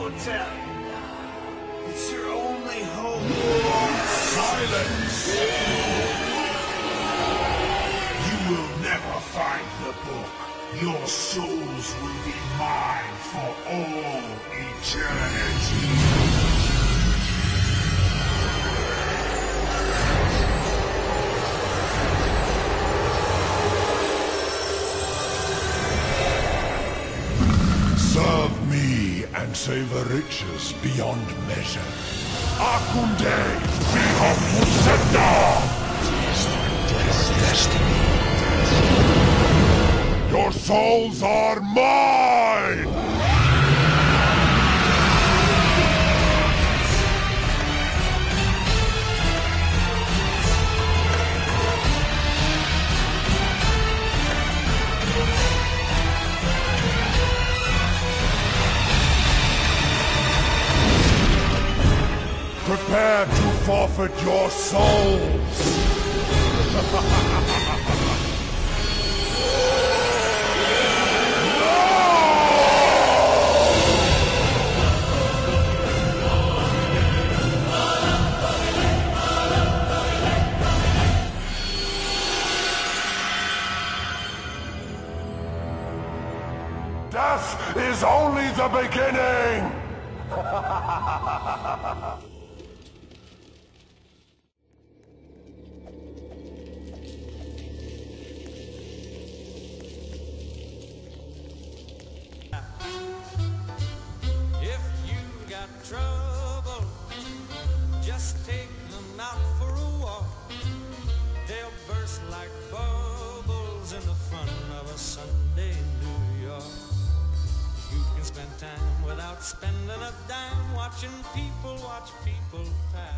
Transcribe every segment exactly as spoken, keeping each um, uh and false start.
immortality now. It's your only hope. Silence! You will never find the book. Your souls will be mine for all eternity. Serve me and save the riches beyond measure. Akunde, Vihamusenda! Destiny. Your souls are mine! Prepare to forfeit your souls! Death is only the beginning! If you got trouble, just take them out for a walk. They'll burst like bubbles in the fun of a Sunday in New York. You can spend time without spending a dime, watching people watch people pass.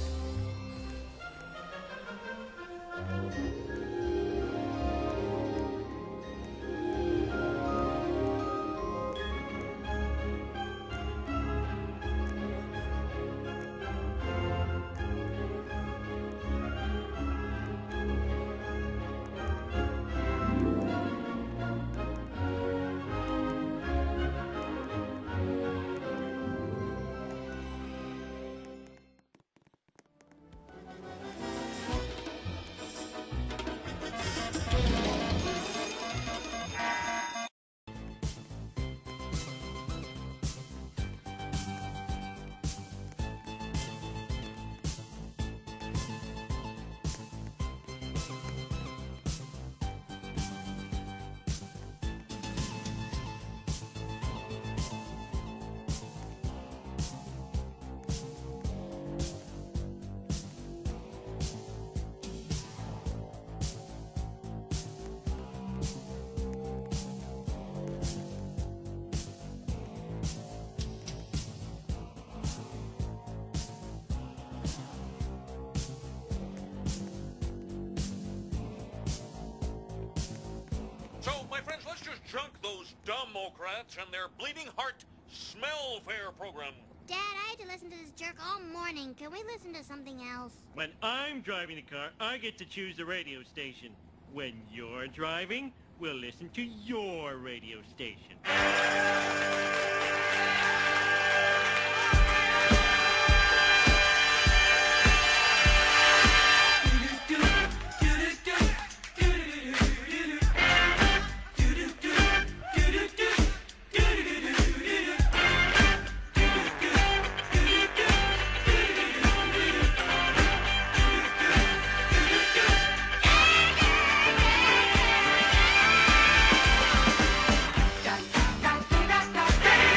So, my friends, let's just junk those Democrats and their bleeding heart smell-fare program. Dad, I had to listen to this jerk all morning. Can we listen to something else? When I'm driving the car, I get to choose the radio station. When you're driving, we'll listen to your radio station. Dad!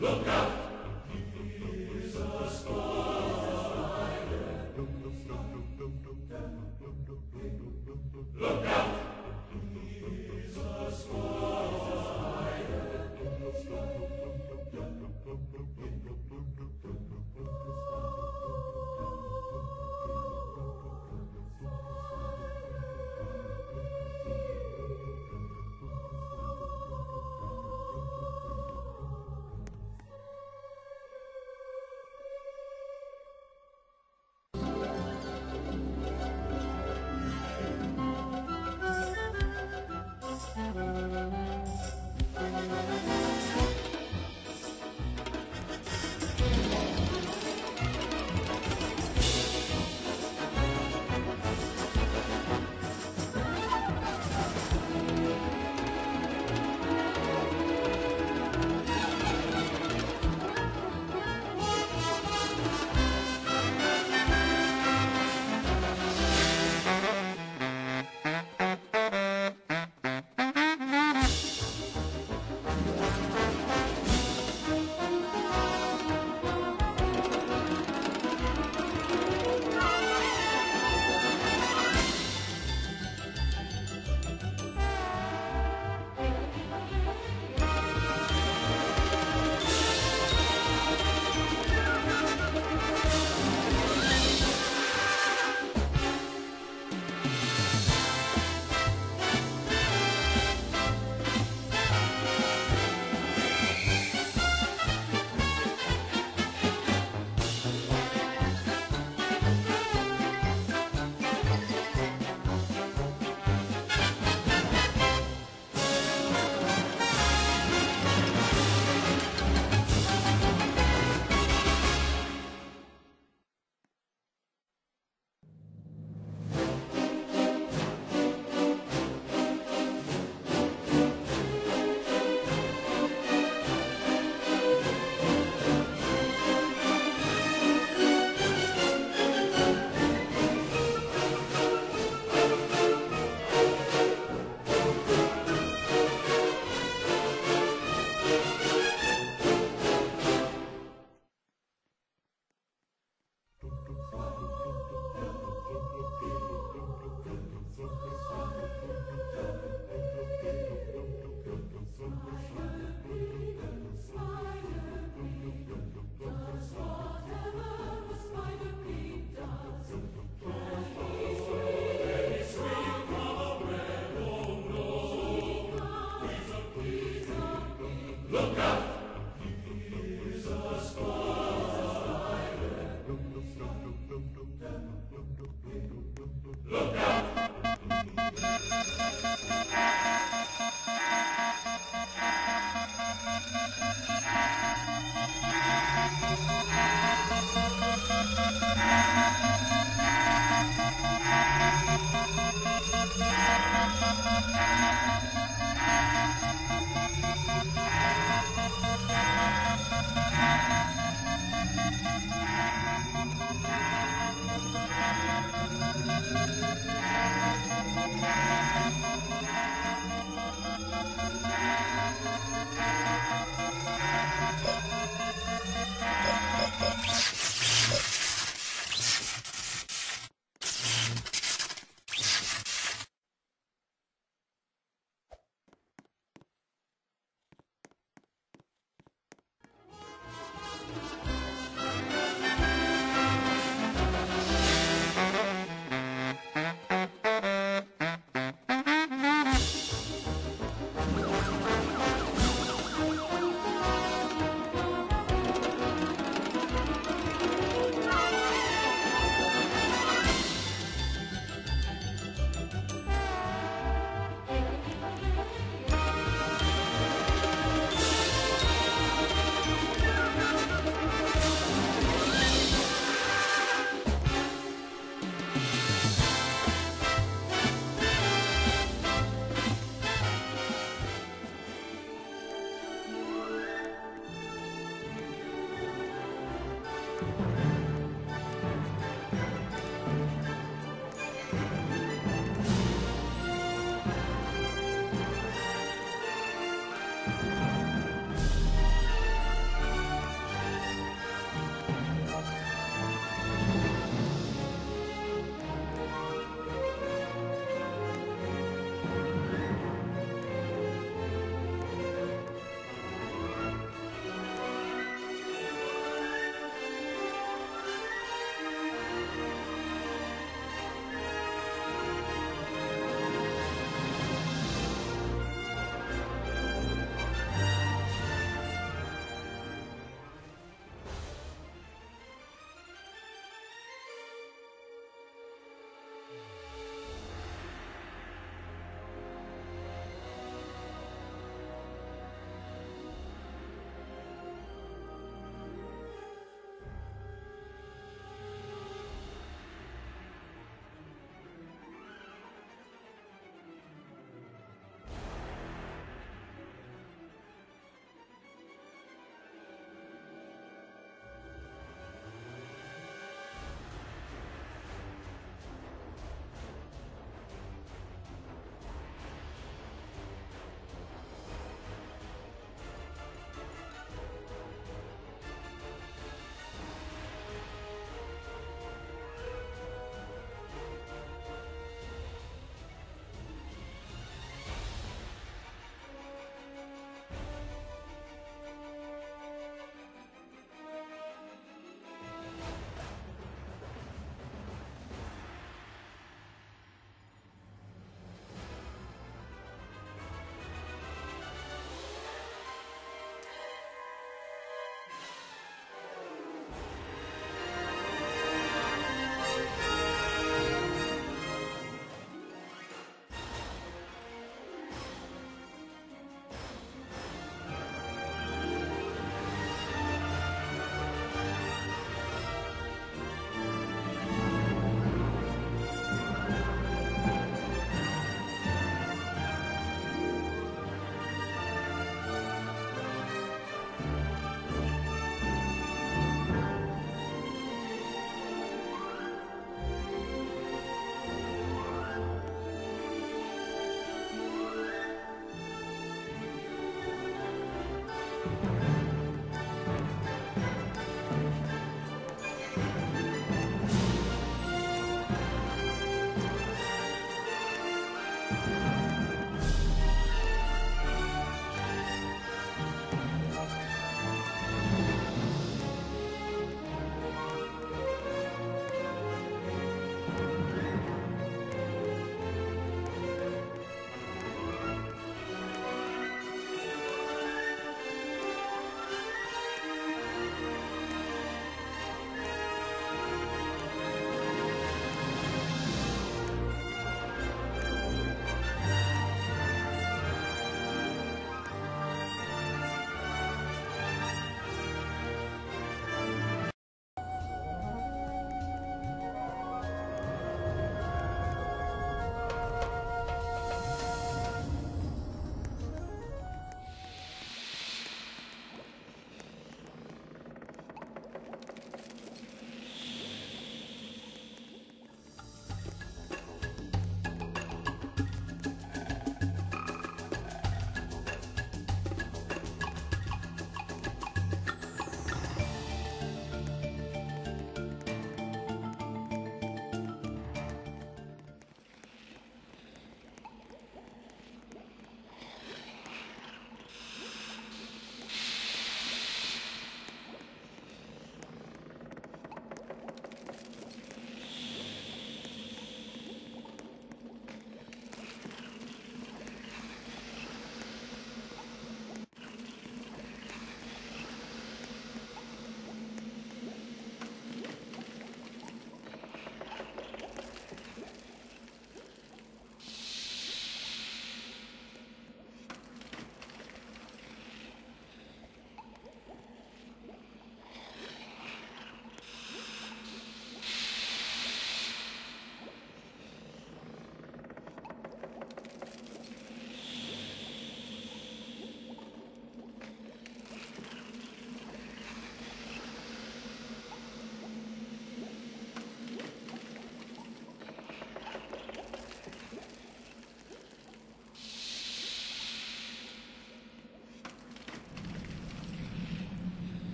Thank you.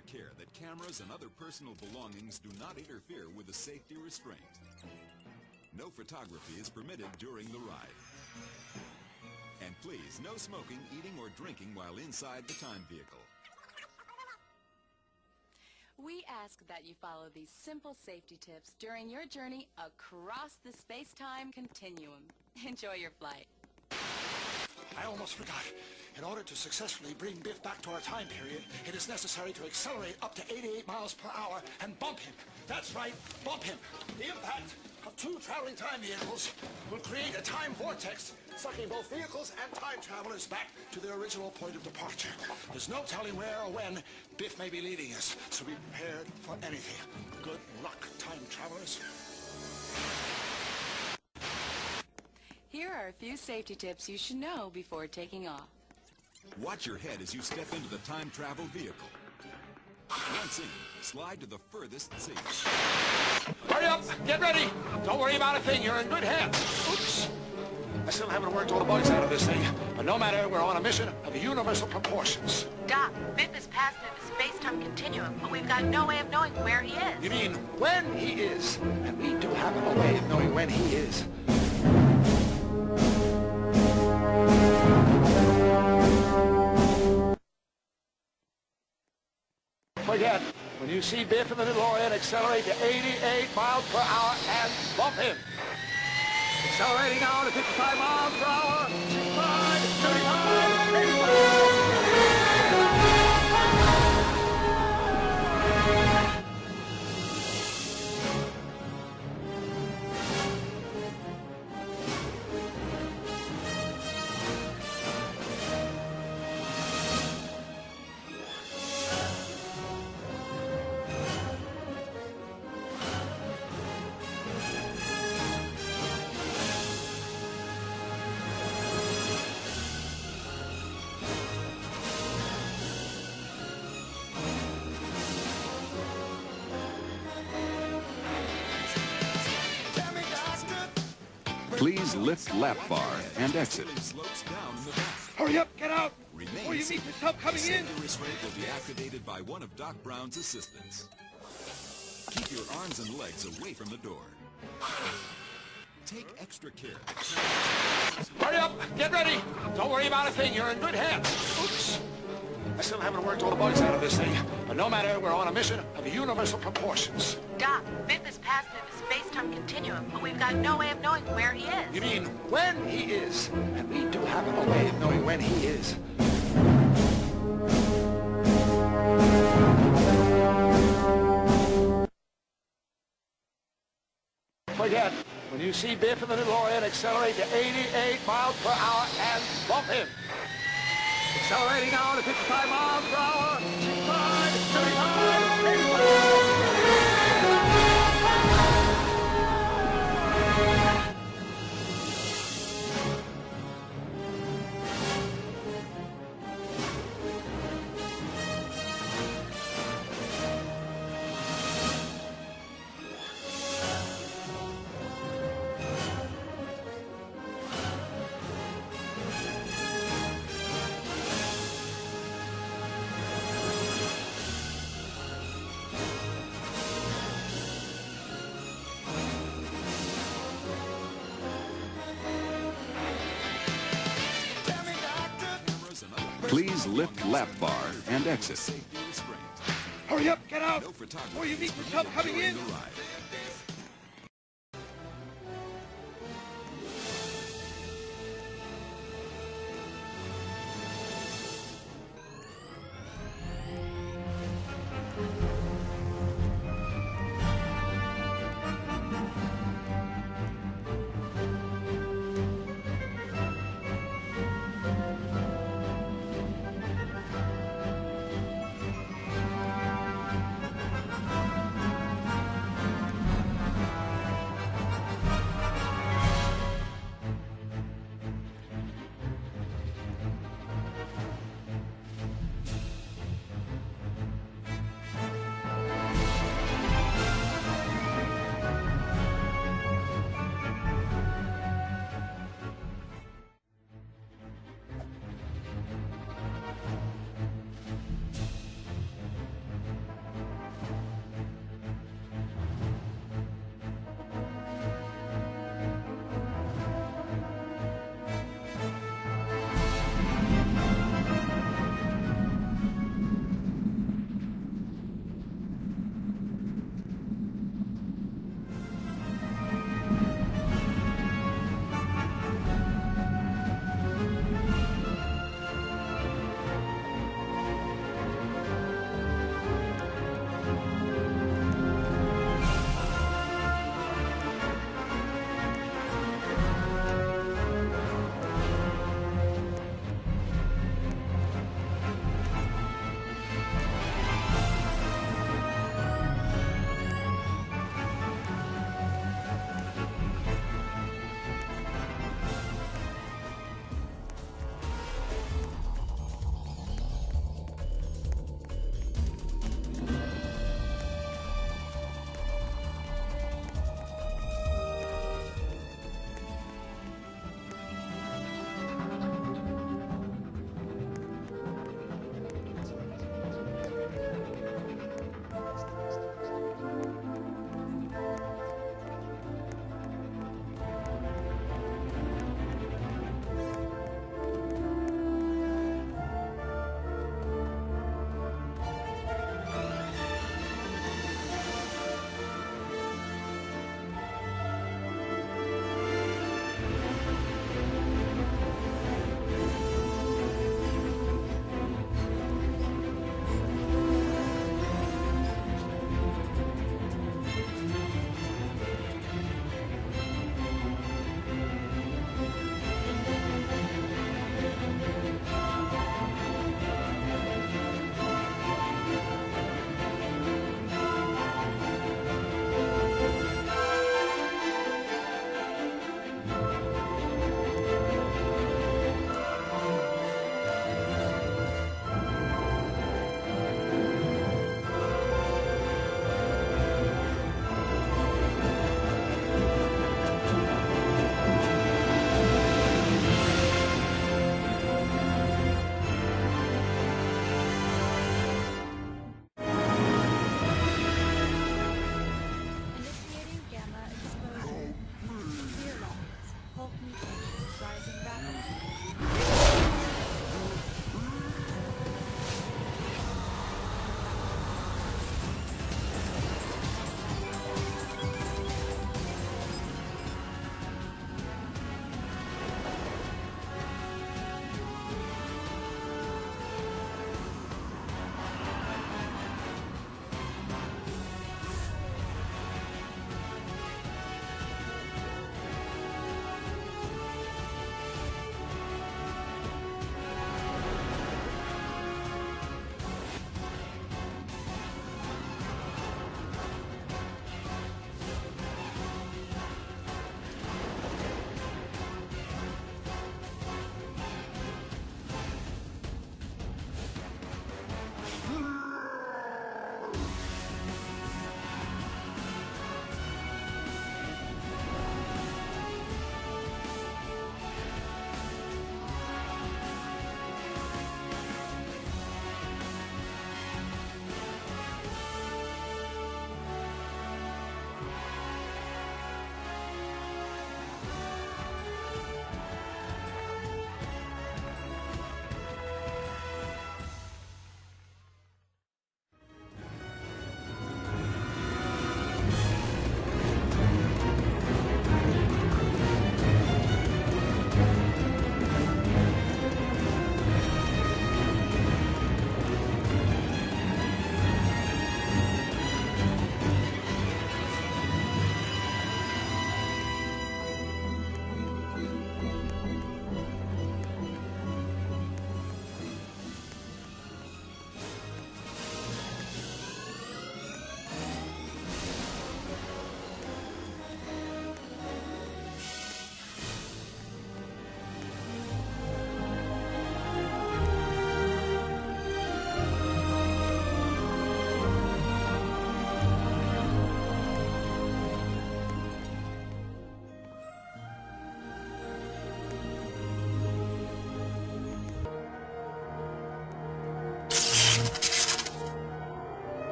extra care that cameras and other personal belongings do not interfere with the safety restraint. No photography is permitted during the ride. And please, no smoking, eating, or drinking while inside the time vehicle. We ask that you follow these simple safety tips during your journey across the space-time continuum. Enjoy your flight. I almost forgot. In order to successfully bring Biff back to our time period, it is necessary to accelerate up to eighty-eight miles per hour and bump him. That's right, bump him. The impact of two traveling time vehicles will create a time vortex, sucking both vehicles and time travelers back to their original point of departure. There's no telling where or when Biff may be leading us, so be prepared for anything. Good luck, time travelers. Here are a few safety tips you should know before taking off. Watch your head as you step into the time travel vehicle. Once in, slide to the furthest seat. Hurry up! Get ready! Don't worry about a thing. You're in good hands. Oops! I still haven't worked all the bugs out of this thing. But no matter, we're on a mission of universal proportions. Doc, Biff is passed through the space-time continuum, but we've got no way of knowing where he is. You mean when he is? And we do have a way of knowing when he is. Forget. When you see Biff in the DeLorean, accelerate to eighty-eight miles per hour and bump him. Accelerating now to fifty-five miles per hour. sixty-five, thirty-five, eighty-five. Please lift lap bar and exit. Hurry up, get out! Remain Or you meet yourself coming in! The restraint will be activated by one of Doc Brown's assistants. Keep your arms and legs away from the door. Take extra care. Hurry up! Get ready! Don't worry about a thing. You're in good hands. Oops! I still haven't worked all the bugs out of this thing. But no matter, we're on a mission of universal proportions. Doc, Biff is passed through the space-time continuum, but we've got no way of knowing where he is. You mean when he is? And we do have a way of knowing when he is. Forget. When you see Biff in the DeLorean, accelerate to eighty-eight miles per hour and bump him. Accelerating now to fifty-five miles per hour. sixty-five, thirty-five, eighty-five. Please lift lap bar and exit. Hurry up, get out! Or you meet yourself coming in!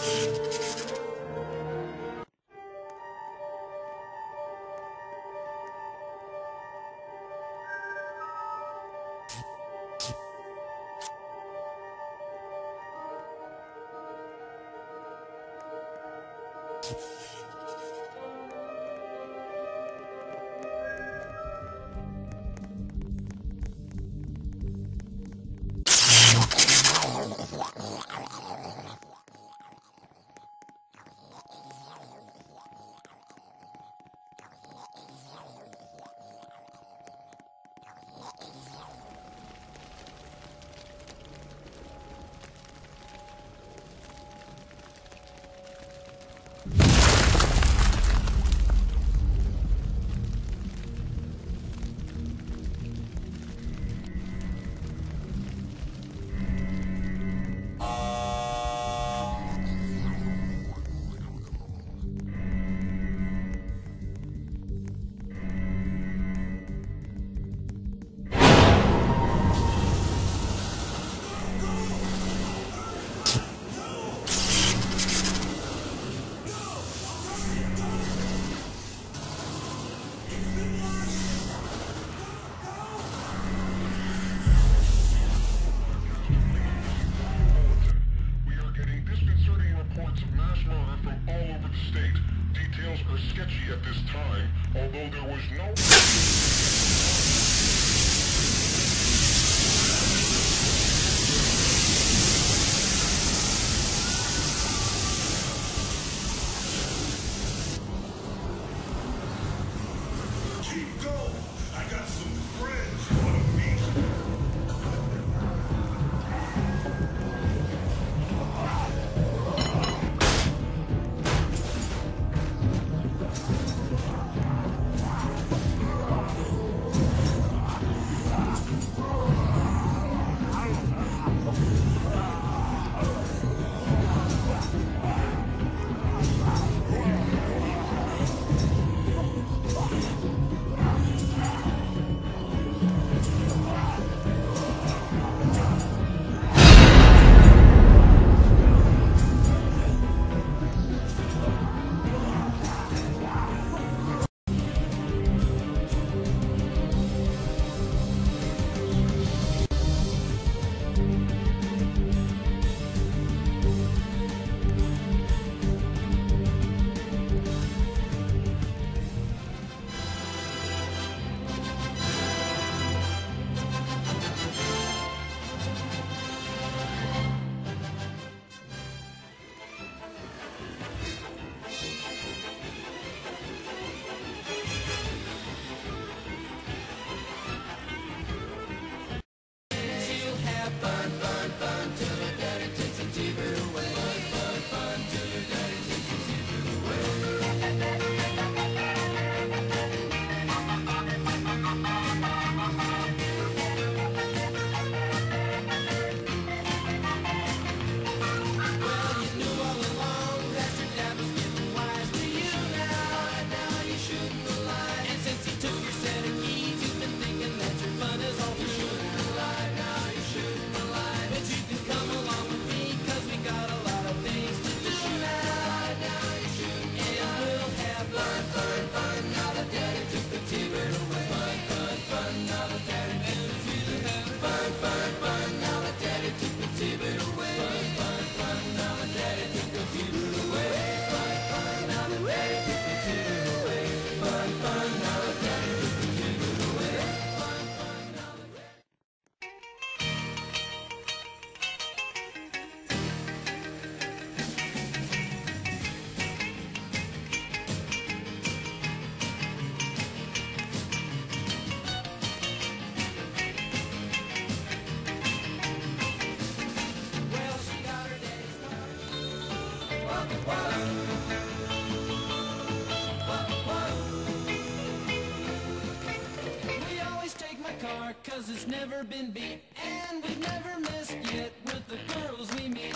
'cause it's never been beat, and we've never missed yet with the girls we meet.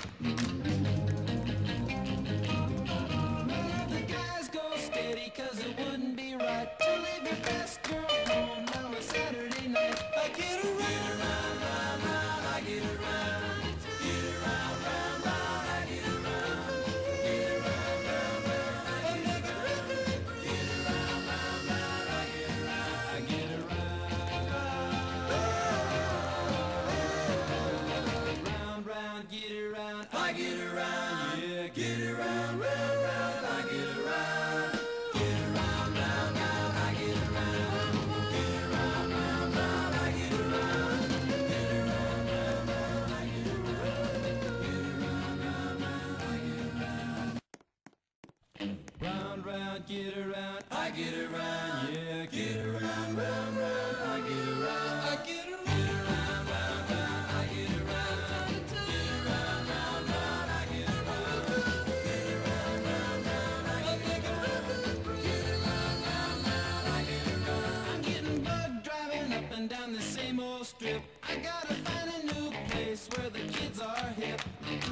None of the guys go steady, 'cause it wouldn't be right to leave your best girl home on a Saturday night. I get around, round, round, round, I get around, get around, round, round, I get around. around, get around, I get around, yeah, get around, round, round, I get around, I get around, round, round, round, I get around, get around, round, round, I get around, get around, round, round, I get around, get around, round, round, I get around. I'm getting bugged driving up and down the same old strip. I gotta find a new place where the kids are hip.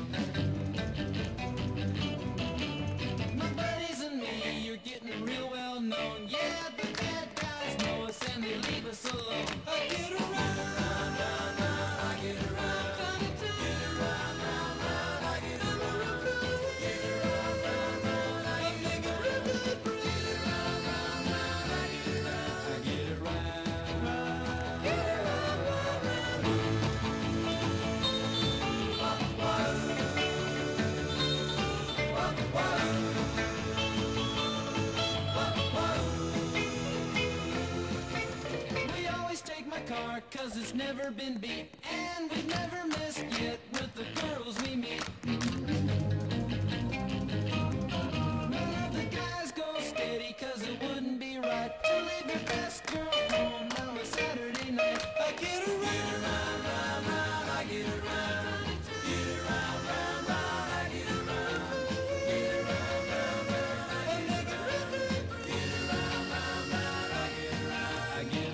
My buddies and me, you're getting real well known. Yeah, the bad guys know us and they leave us alone. I get around, round, round, round, I get around, get around, round, round, I get around, get around, round, round, I get around, get around, round, round, I get around, I get around, get around, round, round. We always take my car cause it's never been beat, and we've never missed yet with the girls we meet. None of the guys go steady cause it wouldn't be right to leave your best girl home on a Saturday night. I get around, round, round, round, I get around, get around, round, round, I get around, get around, round, round, I get around, get around, round, round, I get around, I get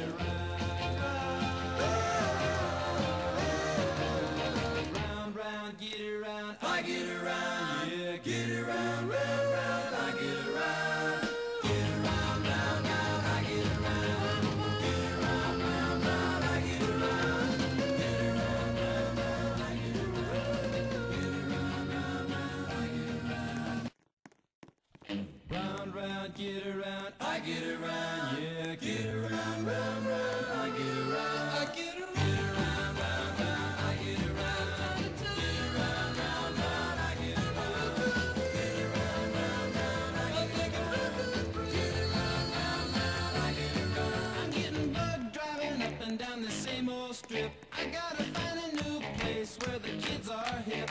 around, round, round, get around, I get around, yeah, get around, round, round, I get around, get around, round, round, I get around, get around, round, round, I get around, get around, round, round, I get around, get around, round, round, I get around. Round, round, get around, I get around, yeah, get around, round, round, I get around, I get around, round, round, I get around, get around, round, round, I get around, get around, round, round, I get around, get around, round, round, I get around. I'm getting bugged driving up and down the same old strip. I gotta find a new place where the kids are hip.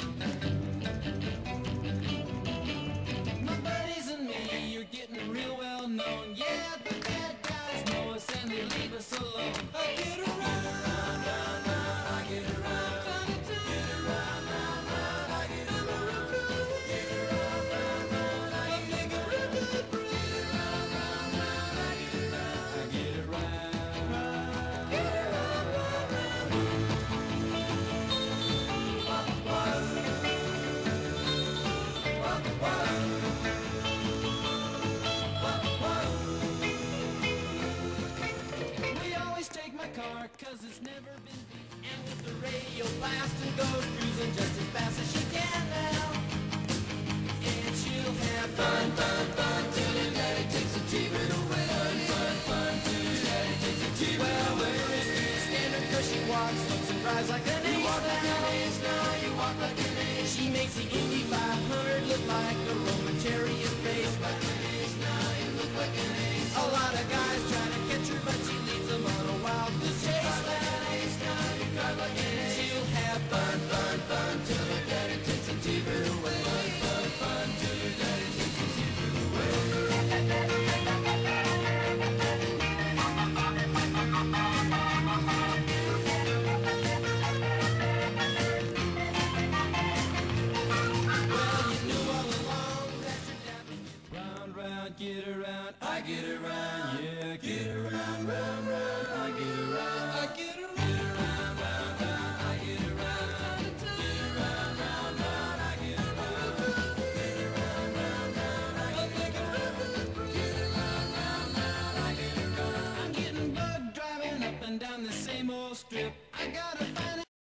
My buddies and me, you're getting real well known. Yeah, the bad guys know us and they leave us alone. I get around, round, round, round, I get around, get around, round, round, I get around, get around, round, round, I get around, get around, round, round, I get around, I get around, get around, round, round. We always take my car cause it's never been beat, and with the radio blasting goes cruising just as fast as she can now. And she'll have fun, fun, fun till her daddy takes the T V away. Fun, fun, fun till her daddy takes the T V well, away. Well, Miss can't stand her cause she walks, looks and cries like an ace. You walk like an ace now, you walk like an ace. She makes the Indy five hundred look like a Roman chariot race. Like an ace now, you look like an ace. A lot of guys try to catch her, but she leads them on a wild goose chase. Like an ace now, you drive like an ace. She'll have fun, fun, fun till her daddy takes the T V away. Fun, fun, fun till her daddy takes the T V away. Well, you knew all along that your dad was round, round, get around, I get around, yeah, get around, round, round, I get around, I get around, round, round, I get around, get around, round, round, I get around, get around, round, round, I get around, get around, round, round, I get around. I'm getting bugged driving up and down the same old strip.